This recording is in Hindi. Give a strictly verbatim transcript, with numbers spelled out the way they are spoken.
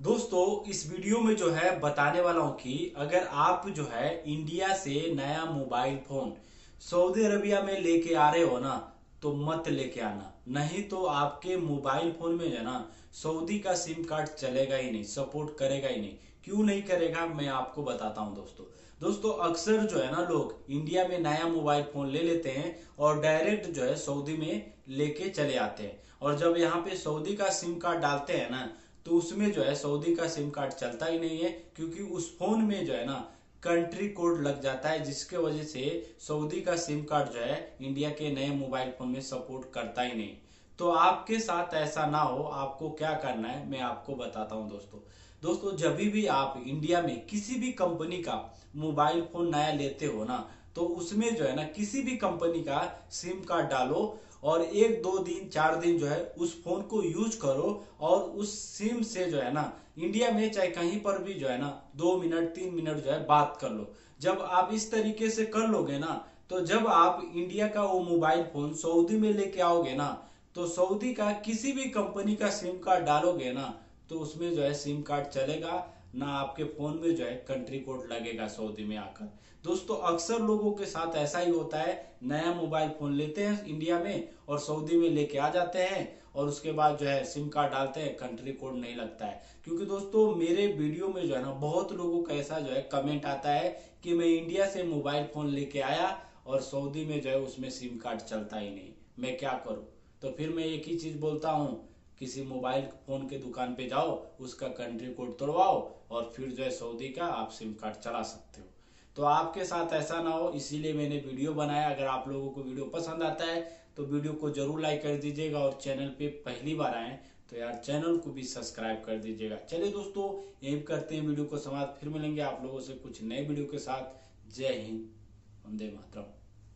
दोस्तों इस वीडियो में जो है बताने वाला हूं कि अगर आप जो है इंडिया से नया मोबाइल फोन सऊदी अरबिया में लेके आ रहे हो ना, तो मत लेके आना। नहीं तो आपके मोबाइल फोन में जो है ना सऊदी का सिम कार्ड चलेगा ही नहीं, सपोर्ट करेगा ही नहीं। क्यों नहीं करेगा मैं आपको बताता हूं दोस्तों। दोस्तों अक्सर जो है ना लोग इंडिया में नया मोबाइल फोन ले लेते हैं और डायरेक्ट जो है सऊदी में लेके चले आते हैं, और जब यहाँ पे सऊदी का सिम कार्ड डालते हैं ना तो उसमें जो है सऊदी का सिम कार्ड चलता ही नहीं है, क्योंकि उस फोन में जो है ना कंट्री कोड लग जाता है, जिसके वजह से सऊदी का सिम कार्ड जो है इंडिया के नए मोबाइल फोन में सपोर्ट करता ही नहीं। तो आपके साथ ऐसा ना हो, आपको क्या करना है मैं आपको बताता हूं दोस्तों। दोस्तों जब भी आप इंडिया में किसी भी कंपनी का मोबाइल फोन नया लेते हो ना, तो उसमें जो है ना किसी भी कंपनी का सिम कार्ड डालो और एक दो दिन चार दिन जो है उस फोन को यूज करो, और उस सिम से जो है ना इंडिया में चाहे कहीं पर भी जो है ना दो मिनट तीन मिनट जो है बात कर लो। जब आप इस तरीके से कर लोगे ना, तो जब आप इंडिया का वो मोबाइल फोन सऊदी में लेके आओगे ना, तो सऊदी का किसी भी कंपनी का सिम कार्ड डालोगे ना, तो उसमें जो है सिम कार्ड चलेगा ना, आपके फोन में जो है कंट्री कोड लगेगा सऊदी में आकर। दोस्तों अक्सर लोगों के साथ ऐसा ही होता है, नया मोबाइल फोन लेते हैं इंडिया में और सऊदी में लेके आ जाते हैं, और उसके बाद जो है सिम कार्ड डालते हैं, कंट्री कोड नहीं लगता है। क्योंकि दोस्तों मेरे वीडियो में जो है ना बहुत लोगों का ऐसा जो है कमेंट आता है कि मैं इंडिया से मोबाइल फोन लेके आया और सऊदी में जो है उसमें सिम कार्ड चलता ही नहीं, मैं क्या करूं। तो फिर मैं एक ही चीज बोलता हूं, किसी मोबाइल फोन के दुकान पे जाओ, उसका कंट्री कोड तोड़वाओ और फिर जो है सऊदी का आप सिम कार्ड चला सकते हो। तो आपके साथ ऐसा ना हो, इसीलिए मैंने वीडियो बनाया। अगर आप लोगों को वीडियो पसंद आता है तो वीडियो को जरूर लाइक कर दीजिएगा, और चैनल पे पहली बार आए तो यार चैनल को भी सब्सक्राइब कर दीजिएगा। चलिए दोस्तों यही करते हैं वीडियो को समाप्त, फिर मिलेंगे आप लोगों से कुछ नए वीडियो के साथ। जय हिंद, वंदे मातरम।